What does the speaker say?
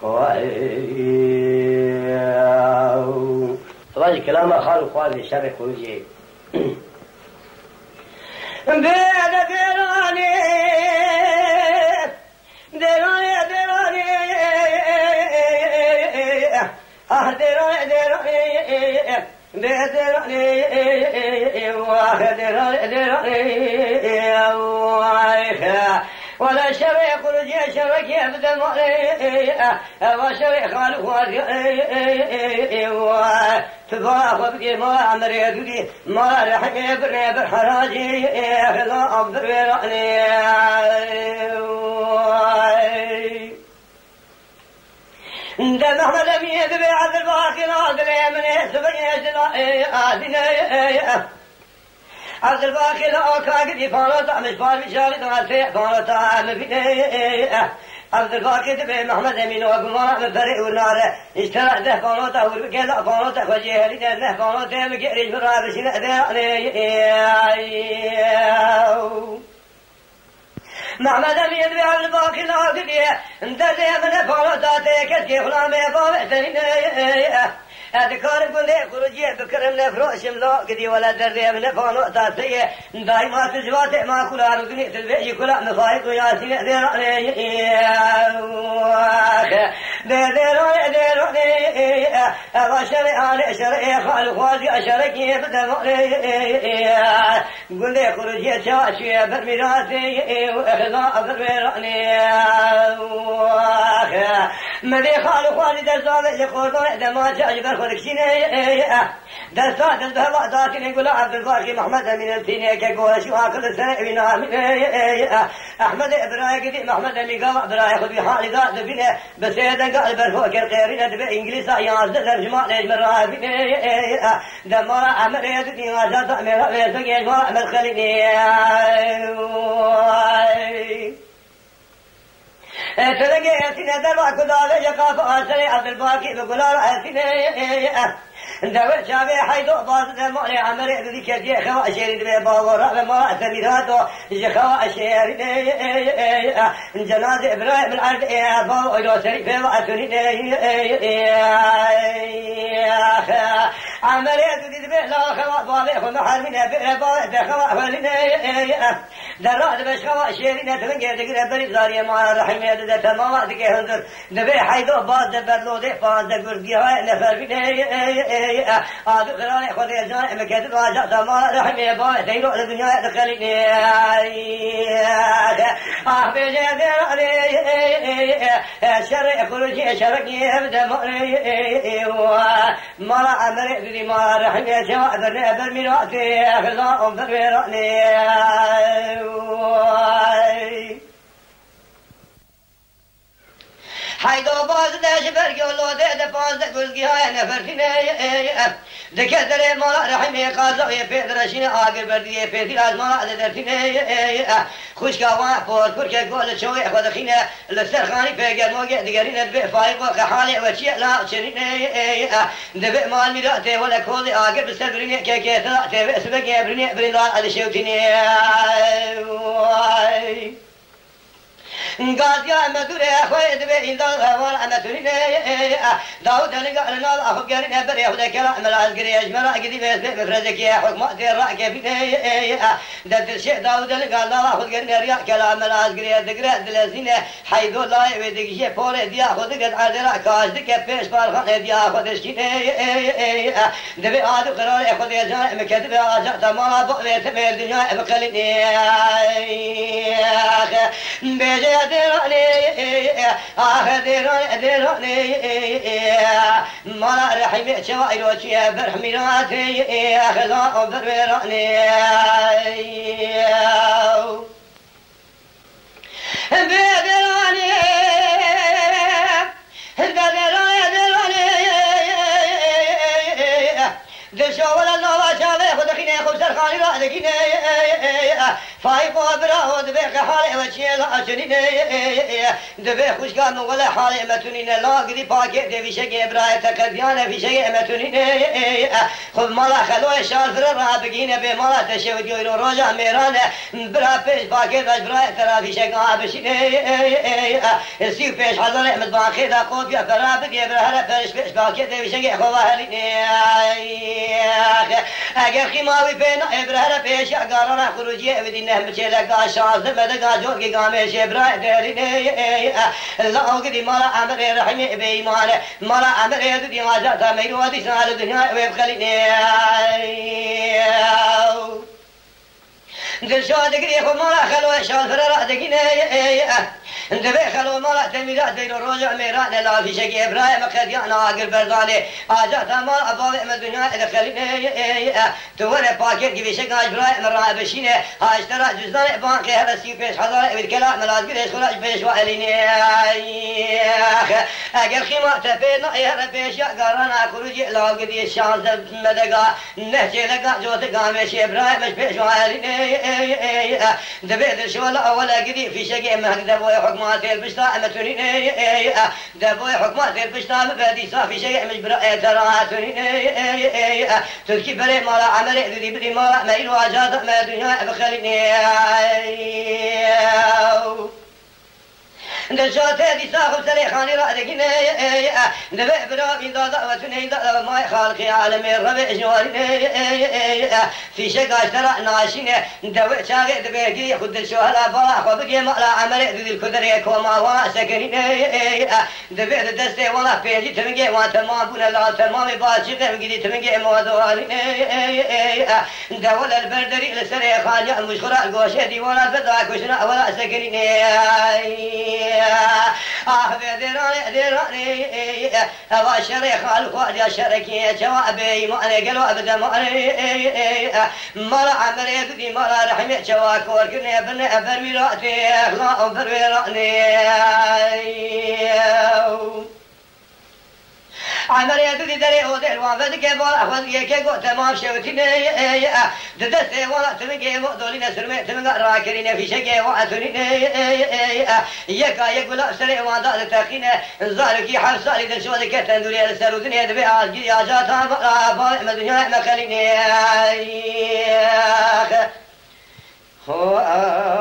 طبعا كلامه خالو خوالي الشر خروجي بيد ديراني ديراني ديراني ديراني ديراني ديراني ولا شريك خروجي شريك يبدا وشريك خالو تباخذ بك ما عمر يدي ما رح يبرني بالحراجي لا أقدر يراني انت محمد امين بعد الباقي ناقل من سبعين عبد الباقي لا كاقدي فانوتا مش فارمي شاري تغسي فانوتا مبيني عبد الباقي تبي محمد امين وقمار مفرق والنار اشترى ده فانوتا والبكيلا فانوتا وجيهلي ده فانوتا مكيري مرابشين محمد امين بعبد الباقي لا قدي انت زي من فانوتا تيكت خلامي بابتني أذكر كل خروجي بكرم نفروش ملا كدي ولا دري من فانو تاسية دايما تجوات ما كل أرضني تلبي كل مفايق وياسين ذراني ذراني أبشر أنا شرعي خال خوازي أشركي بدمري كل خروجي شاشي برميراتي وإخلاء برميراني مدي خال خوازي درزان يخوضون دما جاجبر درسات الذهب ذاتي يقول عبد الباقي محمد من التيني كقول شو كل سنة بنا أحمد إبراهيم محمد من قال إبراهيم خذ بحالي ذات بنا بس هذا قال برفوق القيرين بإنجليزا يازد ترجمة ليش مرة بنا دمار عمر يدني وجات عمر ويسقي ما عمل خليني تلقي أسنة دربع كذا يقاف أسري عبد الباقي بقول أسنة دور شابي حيدو باز دموني عمري ذي كذي خوا شيرين بباورا ما تميراتو جخوا شيرين جناز إبراهيم العرض باو إلى شريف وأسنين عمري ذي بلا خوا بالي خنا حرمين بلا دخوا فلين درات بش خوا شيرين تلقي تقدر بري زاري ما رحم يد تمام تكهندر دبي حيدو باز دبلو دي باز دقرقي نفر بين هذا قراني خذي جاي مكتب واجا تما رحمي باي تيرو الدنيا دخلني بجدرني شرع كل شيء شرقي يبدا مؤري ما امر ذي ما رحمي جوا برميراتي خلا برميراني حيدو باز داش برقولو ده باز دقلقي هاي نفرتني دكتر مالا رحمي قازوي بيدرشين آقر بردي بيدي از مالا درتني خوش كوان فور كركي قول شوي خود خينه لسرخاني بيقر موقع دقرين دبي فايق وخحالي وشيء لا شريني دبي مال ميراتي ولا كولي آقر بسربريني كيكي ثلاثي بسبقي بريني بريدان على شوتيني قاضي مدوري خويد بين دال هوان مدوري داود لقى لنا اخو قرين بري خد كلام العسكري اجمل قدي بفرزك يا حكمه الراك في دد الشيء داود لقى لا اخو قرين ريا كلام العسكري دقره دلزين حيدو لا يدك شيء بول دي اخو قد عذرا كاش دك بيش فارخ دي اخو شيء دبي عاد قرار اخو دي جاي مكتب اجا تمام بقى تمر الدنيا بقلني بيجي دراني دراني ما رحمي شوائر وشيا برحميراتي خلا برميراني دراني دشوا ولا الله شافه خد خينه خبز الخالي رأدكينه فايقوا براه دبيك حالي وشي لا أشنين دبيك خوش كان ولا حالي متونين لا قدي باكي في شيء براي تكديان في شيء متونين خذ مالا خلوه شال فر رابقين بمالا تشوي يورو رجع ميران برا بيش باكي باش براي ترى في شيء عابشين السيف بيش حضر احمد باكي دا قوت يا برابق برا بيش باكي في شيء خوالين اگر خیماوی پینا ابرهر پیش اگران خروجی ودینه مچله گاشاز مدگا جو کی گامش ابراه دلینه لاوگی مالا امر رحیم به ایمان مالا امر دی ماجا تا میرو دی سال دنیا و خلینه دل شاد گری خو مالا خلو شال فرا دگینه دبي خلو مالا تميرات ديرو رجع ميران لا في شيء ابراهيم قديانا اقر برداني اجات مال ابواب الدنيا دخلني توري باكيت في شيء ابراهيم رابشينه اشترى جزان بانك هذا سي بيش حضر بالكلام ملاذ قريش خراج بيش وعليني اگر خيمه تبينا يا بيش قرانا خروج لا قدي شان مدغا نهجه لقا جوت قامش ابراهيم بيش وعليني دبي شو لا ولا قدي في شيء مهدب حكمات البشتا أمتوني دبوي حكمات البشتا مبادي صافي شيء مش برأي تراتوني تذكي بري مالا عملي ذي بري مالا ما إلو عجاد ما دنيا بخليني دشات هذه ساخب سريخاني رأدكين دبع برابي ضاضا وتنين ضاضا ما خالقي عالمي الربع جواري في شقا اشترى ناشين دوع شاقي دبيكي خد الشوهلا باح وبقي مقلا عملي ذي الكدري كوما واسكنين دبع دستي والله بيجي تمنقي وانتمام بنا لا تمامي باشي قمقي تمنقي موضوعي دول البردري لسريخان يا مشخرا قوشي ديوانا بدعا كشنا ولا سكنين دراني أبا شريخ الخواد يا شركي جوابي مأني قلوا أبدا مأني مرا عمري ذي مرا رحمي جواك ورقني ابن أبروي رأتي أخلاق أبروي رأني عمري ذي دري ودل وافدك بولا فدك كو تمام شوتني ددست ولا تمجي مدولين سرمي تمغ راكرين في شقي واتني يكا يقول سري وادال تاخين زاركي حفصالي دشودك تندوري السرودني دبي عاجي اجاتا با مدنيا مخليني هو